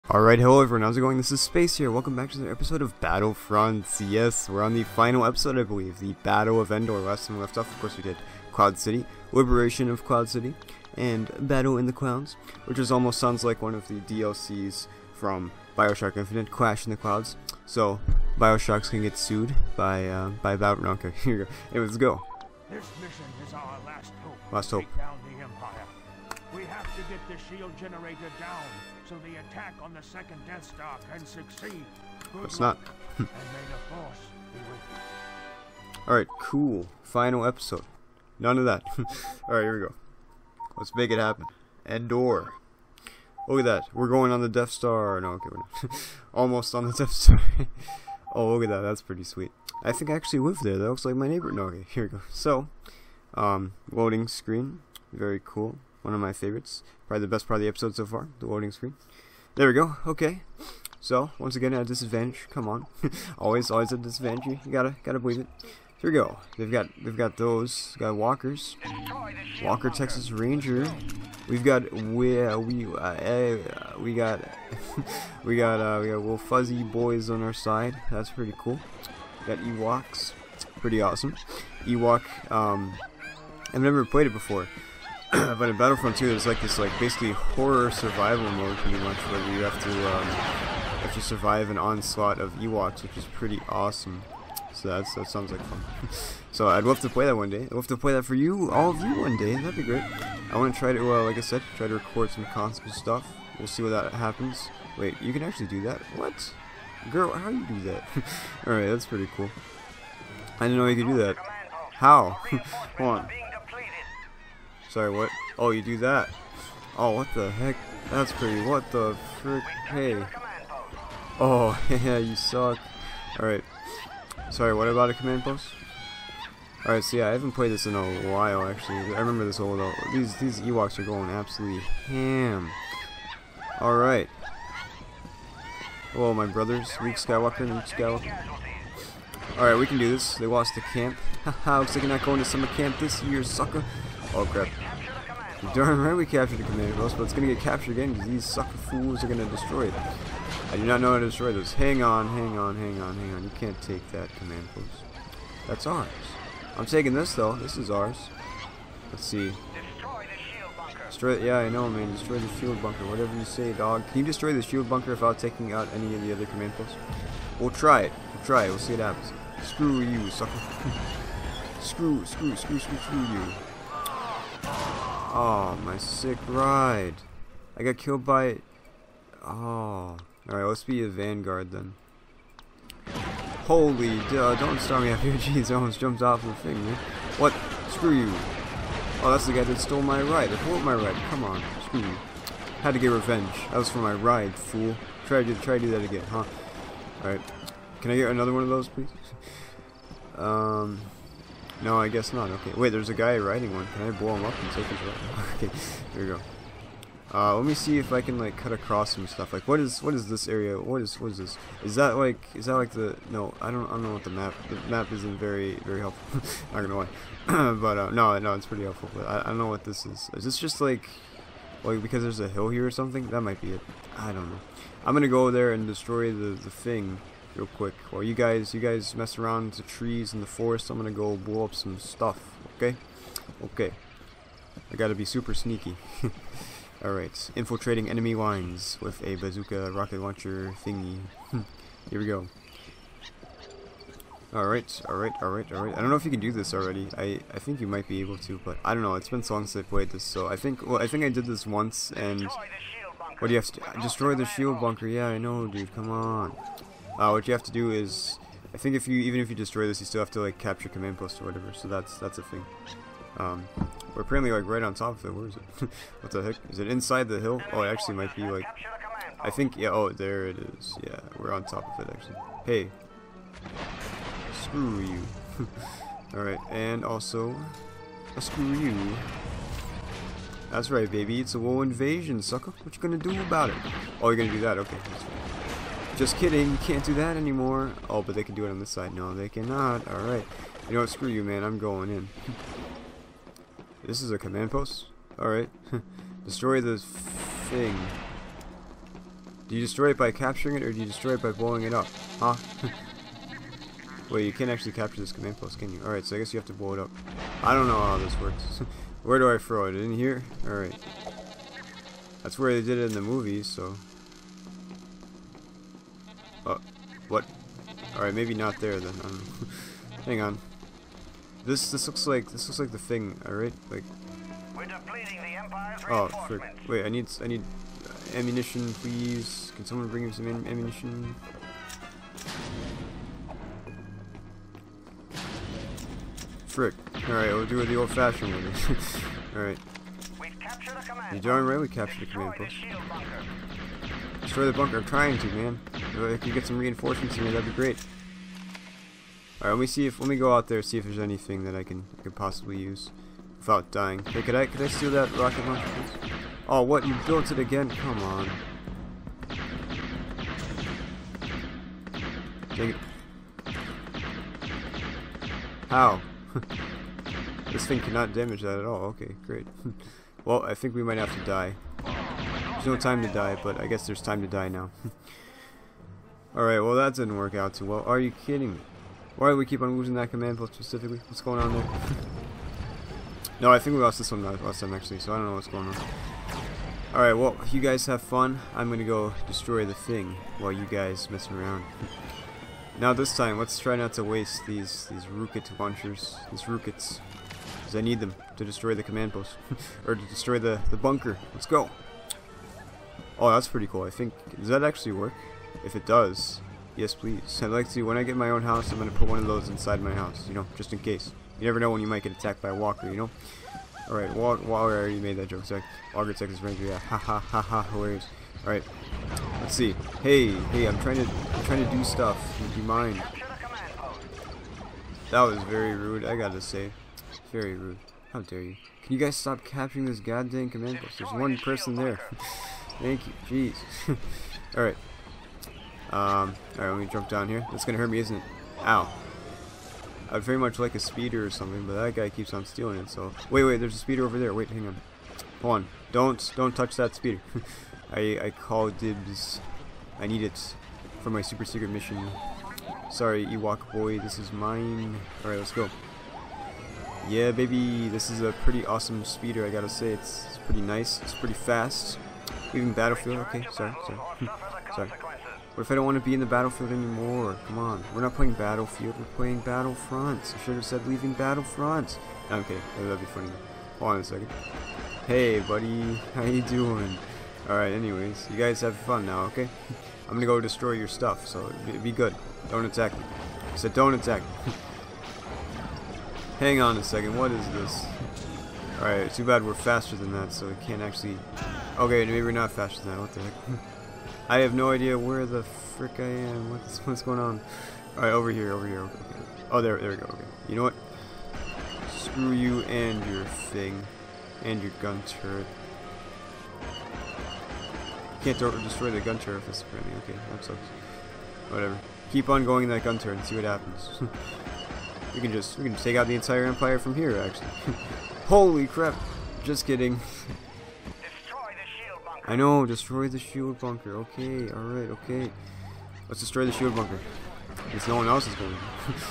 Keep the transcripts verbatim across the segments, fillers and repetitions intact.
Alright, hello everyone, how's it going? This is Space here. Welcome back to another episode of Battlefront. Yes, we're on the final episode, I believe, the Battle of Endor. Last time we left off, of course, we did Cloud City, Liberation of Cloud City, and Battle in the Clouds, which is almost sounds like one of the D L Cs from Bioshock Infinite, Clash in the Clouds. So, Bioshock's gonna get sued by, uh, by Battle. No, okay, here we go. Anyway, let's go. This mission is our last hope. Last hope. Take down the Empire. We have to get the shield generator down so the attack on the second Death Star can succeed. Good It's luck, not. and may the Force be with you. Alright, cool. Final episode. None of that. Alright, here we go. Let's make it happen. Endor. Look at that. We're going on the Death Star. No, okay, we're not. Almost on the Death Star. Oh, look at that. That's pretty sweet. I think I actually live there. That looks like my neighbor. No, okay, here we go. So, um, loading screen. Very cool. One of my favorites. Probably the best part of the episode so far. The loading screen. There we go. Okay. So, once again, at a disadvantage. Come on. always, always at a disadvantage. You gotta, gotta believe it. Here we go. They've got, they've got those. We've got walkers. Walker, Texas Ranger. We've got, we, uh, we, uh, uh, we got, we got, uh, we got little fuzzy boys on our side. That's pretty cool. We got Ewoks. Pretty awesome. Ewok. Um, I've never played it before. But in Battlefront two, there's like this, like basically horror survival mode, pretty much, where you have to, um, have to survive an onslaught of Ewoks, which is pretty awesome. So that's that sounds like fun. So I'd love to play that one day. I'd love to play that for you, all of you, one day. That'd be great. I want to try to, uh, like I said, try to record some console stuff. We'll see what that happens. Wait, you can actually do that? What? Girl, how do you do that? All right, that's pretty cool. I didn't know you could do that. How? Hold on. Sorry, what? Oh, you do that. Oh, what the heck? That's pretty. What the frick? Hey. Oh, yeah, you suck. Alright. Sorry, what about a command post? Alright, so yeah, I haven't played this in a while, actually. I remember this old. These, these Ewoks are going absolutely ham. Alright. Hello, my brothers. Luke Skywalker and Luke Skywalker. Alright, we can do this. They lost the camp. Haha, looks like you're not going to summer camp this year, sucker. Oh crap. Darn right we captured the command post, but it's gonna get captured again because these sucker fools are gonna destroy it. I do not know how to destroy this. Hang on, hang on, hang on, hang on. You can't take that command post. That's ours. I'm taking this though. This is ours. Let's see. Destroy it. Yeah, I know, man. Destroy the shield bunker. Whatever you say, dog. Can you destroy the shield bunker without taking out any of the other command posts? We'll try it. We'll try it. We'll see what happens. Screw you, sucker. Screw, screw, screw, screw, screw you. Oh, my sick ride. I got killed by... Oh. Alright, let's be a vanguard then. Holy duh, don't start me up here. Jeez, I almost jumped off the thing, man. What? Screw you. Oh, that's the guy that stole my ride. I pulled my ride. Come on. Screw you. Had to get revenge. That was for my ride, fool. Try to, try to do that again, huh? Alright. Can I get another one of those, please? um... No, I guess not. Okay. Wait, there's a guy riding one. Can I blow him up and take his ride? Okay, here we go. Uh, let me see if I can like cut across some stuff. Like, what is what is this area? What is what is this? Is that like is that like the? No, I don't I don't know what the map. The map isn't very very helpful. Not gonna lie. But uh, no, no, it's pretty helpful. But I, I don't know what this is. Is this just like like because there's a hill here or something? That might be it. I don't know. I'm gonna go there and destroy the the thing. Real quick, while you guys, you guys mess around with the trees in the forest, I'm gonna go blow up some stuff. Okay, okay. I gotta be super sneaky. All right, infiltrating enemy lines with a bazooka rocket launcher thingy. Here we go. All right, all right, all right, all right. I don't know if you can do this already. I I think you might be able to, but I don't know. It's been so long since I played this, so I think well, I think I did this once. And what do you have to do? Destroy the shield bunker? Yeah, I know, dude. Come on. Uh, what you have to do is, I think if you even if you destroy this, you still have to like capture command post or whatever. So that's that's a thing. Um, we're apparently like right on top of it. Where is it? What the heck? Is it inside the hill? Oh, it actually might be like. I think yeah. Oh, there it is. Yeah, we're on top of it actually. Hey, screw you. All right, and also, uh, screw you. That's right, baby. It's a war invasion, sucker. What you gonna do about it? Oh, you're gonna do that? Okay. That's fine. Just kidding, you can't do that anymore. Oh, but they can do it on this side. No, they cannot. Alright. You know what, screw you, man. I'm going in. This is a command post? Alright. Destroy this thing. Do you destroy it by capturing it, or do you destroy it by blowing it up? Huh? Wait, you can't actually capture this command post, can you? Alright, so I guess you have to blow it up. I don't know how this works. Where do I throw it? In here? Alright. That's where they did it in the movies, so... Uh, what? Alright, maybe not there then. I don't know. Hang on. This this looks like this looks like the thing, alright? Like We're depleting the Empire's oh, frick. reinforcements. Wait, I need I need uh, ammunition, please. Can someone bring me some am ammunition? Frick. Alright, we'll do it the old-fashioned way. Alright. We've captured a command You're darn right we captured the Destroy command the post. shield bunker. Destroy the bunker. I'm trying to, man. If I could get some reinforcements in here, that'd be great. Alright, let me see if let me go out there see if there's anything that I can I could possibly use without dying. Hey, could I could I steal that rocket launcher, please? Oh, what? You built it again? Come on. Dang it. How? This thing cannot damage that at all. Okay, great. Well, I think we might have to die. There's no time to die, but I guess there's time to die now. Alright, well that didn't work out too well. Are you kidding me? Why do we keep on losing that command post specifically? What's going on there? No, I think we lost this one last time actually, so I don't know what's going on. Alright, well, you guys have fun. I'm gonna go destroy the thing while you guys messing around. Now this time, let's try not to waste these these rocket launchers, these rockets, because I need them to destroy the command post, or to destroy the the bunker. Let's go. Oh, that's pretty cool. I think does that actually work? If it does, yes, please. I'd like to. When I get my own house, I'm gonna put one of those inside my house. You know, just in case. You never know when you might get attacked by a walker. You know. All right, Walker. I already made that joke. Zach. Walker Texas Ranger. Yeah. Ha ha ha ha. Hilarious. All right. Let's see. Hey, hey. I'm trying to. I'm trying to do stuff. Would you mind? Capture the command post. That was very rude. I gotta say, very rude. How dare you? Can you guys stop capturing this goddamn command post? There's one person there. Thank you. Jeez. All right. Um, alright, let me jump down here. That's gonna hurt me, isn't it? Ow. I'd very much like a speeder or something, but that guy keeps on stealing it, so... Wait, wait, there's a speeder over there. Wait, hang on. Hold on. Don't, don't touch that speeder. I, I call dibs. I need it for my super secret mission. Sorry, Ewok boy, this is mine. Alright, let's go. Yeah, baby, this is a pretty awesome speeder, I gotta say. It's, it's pretty nice. It's pretty fast. Leaving Battlefield. Okay, sorry, sorry. Sorry. What if I don't want to be in the Battlefield anymore? Come on. We're not playing Battlefield, we're playing Battlefront. I should have said leaving Battlefront. No, I'm kidding. That'd be funny. Hold on a second. Hey, buddy. How you doing? Alright, anyways. You guys have fun now, okay? I'm gonna go destroy your stuff, so be, be good. Don't attack me. I said don't attack me. Hang on a second. What is this? Alright, too bad we're faster than that, so we can't actually... Okay, maybe we're not faster than that. What the heck? I have no idea where the frick I am. What's what's going on? All right, over here, over here. Okay, okay. Oh, there, there we go. Okay. You know what? Screw you and your thing, and your gun turret. Can't destroy the gun turret. That's apparently okay. That sucks. Whatever. Keep on going in that gun turret and see what happens. we can just we can take out the entire empire from here. Actually. Holy crap! Just kidding. I know, destroy the shield bunker. Okay, alright, okay. Let's destroy the shield bunker. Because no one else is going to.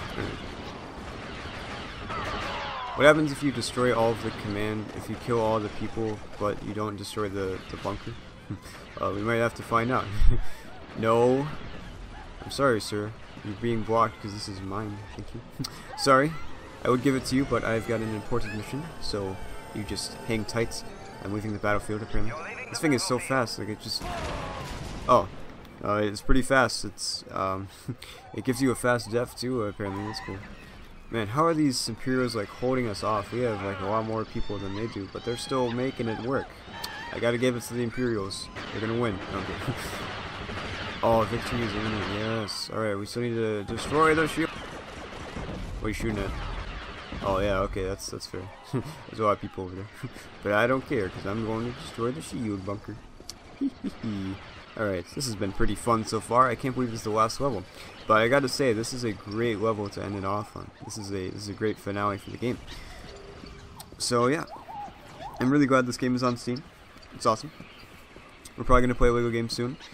What happens if you destroy all of the command, if you kill all the people, but you don't destroy the, the bunker? uh, we might have to find out. No. I'm sorry, sir. You're being blocked because this is mine. Thank you. Sorry. I would give it to you, but I've got an important mission, so you just hang tight. I'm leaving the battlefield, apparently. This thing is so fast, like it just... Oh. Uh, it's pretty fast. It's, um... it gives you a fast death, too, apparently. That's cool. Man, how are these Imperials, like, holding us off? We have, like, a lot more people than they do, but they're still making it work. I gotta give it to the Imperials. They're gonna win. Okay. Oh, victory is imminent. Yes. Alright, we still need to destroy the shield. What are you shooting at? Oh yeah, okay, that's that's fair. There's a lot of people over there. But I don't care, because I'm going to destroy the shield bunker. Alright, this has been pretty fun so far. I can't believe this is the last level. But I gotta say, this is a great level to end it off on. This is a this is a great finale for the game. So yeah. I'm really glad this game is on Steam. It's awesome. We're probably going to play a Lego game soon.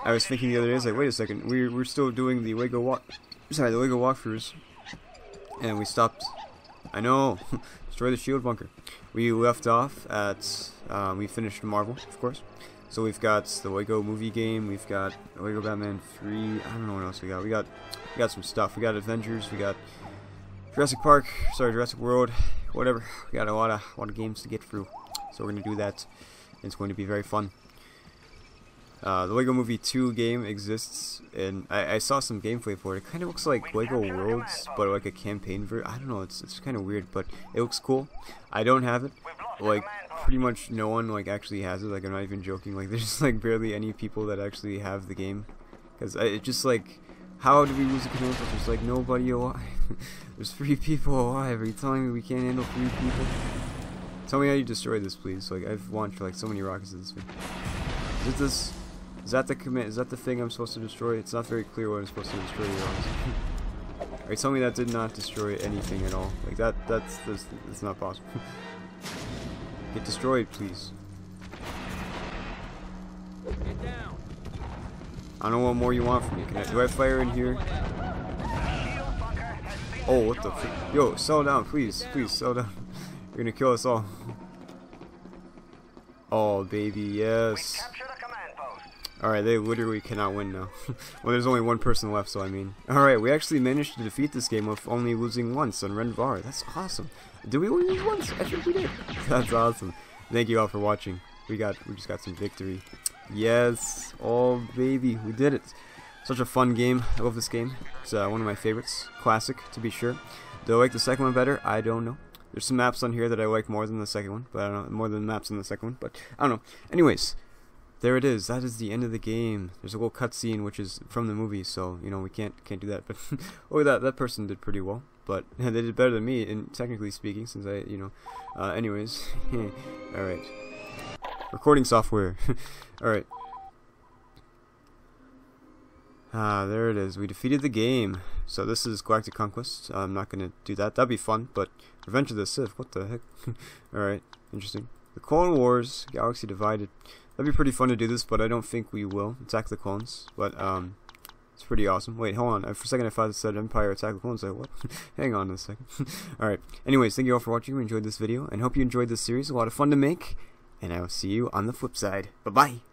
I was thinking the other day, I was like, wait a second, we're, we're still doing the Lego walk, sorry, the Lego walkthroughs, and we stopped. I know, destroy the shield bunker. We left off at, um, we finished Marvel, of course. So we've got the Lego movie game, we've got Lego Batman three, I don't know what else we got. We got, we got some stuff. We got Avengers, we got Jurassic Park, sorry, Jurassic World, whatever. We got a lot of, a lot of games to get through. So we're going to do that. It's going to be very fun. Uh, the Lego Movie two game exists, and I, I saw some gameplay for it. It kind of looks like Lego Worlds, but like a campaign version. I don't know, it's it's kind of weird, but it looks cool. I don't have it. Like, pretty much no one like actually has it. Like, I'm not even joking. Like, there's like barely any people that actually have the game, because it's just like, how did we lose the controls? There's like nobody alive. There's three people alive. Are you telling me we can't handle three people? Tell me how you destroy this, please. Like, I've launched like so many rockets at this thing. Is it this? Is that the command? Is that the thing I'm supposed to destroy? It's not very clear what I'm supposed to destroy here. Alright, tell me that did not destroy anything at all. Like that. That's that's, that's not possible. Get destroyed, please. Get down. I don't know what more you want from me. Can I, do I have fire in here? Oh, what the? F Yo, settle down, please, please, settle down. You're gonna kill us all. Oh, baby, yes. Alright, they literally cannot win now. Well, there's only one person left, so I mean. Alright, we actually managed to defeat this game with only losing once on Renvar. That's awesome. Did we only lose once? I think we did. That's awesome. Thank you all for watching. We got, we just got some victory. Yes. Oh, baby, we did it. Such a fun game. I love this game. It's uh, one of my favorites. Classic, to be sure. Do I like the second one better? I don't know. There's some maps on here that I like more than the second one, but I don't know, more than maps in the second one, but I don't know. Anyways. There it is. That is the end of the game. There's a little cutscene which is from the movie, so you know we can't can't do that. But oh, that that person did pretty well. But they did better than me, in technically speaking, since I you know. Uh, anyways, all right. Recording software. All right. Ah, there it is. We defeated the game. So this is Galactic Conquest. I'm not gonna do that. That'd be fun. But Revenge of the Sith. What the heck? All right. Interesting. The Clone Wars. Galaxy Divided. That'd be pretty fun to do this, but I don't think we will. Attack the Clones. But, um, it's pretty awesome. Wait, hold on. For a second I thought it said Empire Attack the Clones. Like, what? Hang on a second. Alright. Anyways, thank you all for watching. We enjoyed this video, and hope you enjoyed this series. A lot of fun to make. And I will see you on the flip side. Bye-bye.